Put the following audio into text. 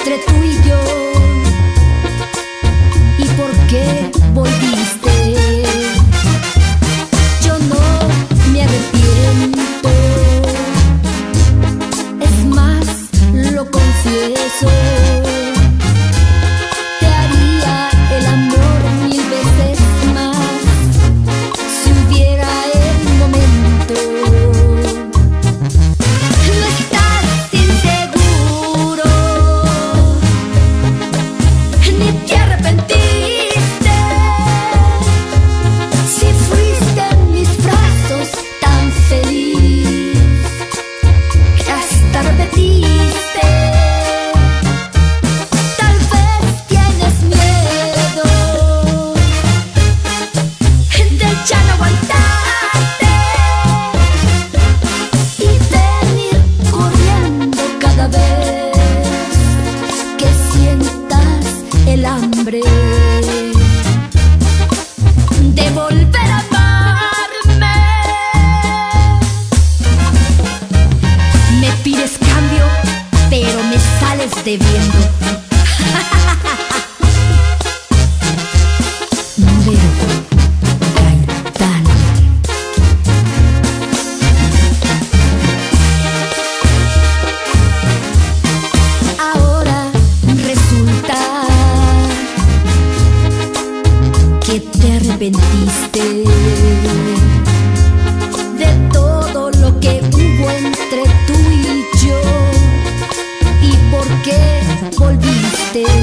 entre tú y yo. ¿Y por qué volviste? Yo no me arrepiento, es más, lo confieso. Te haría el amor 1000 veces más si hubiera el momento. No estás inseguro, ni te arrepentiste. Si fuiste en mis brazos tan feliz que hasta repetiste. Tal vez tienes miedo de ya no aguantarte y venir corriendo cada vez que sientas el hambre de volver a amarme. Me pides cambio, pero me sales debiendo. Número Gaitán. Ahora resulta que te arrepentiste de todo lo que hubo entre tú y yo. ¿Y por qué volviste?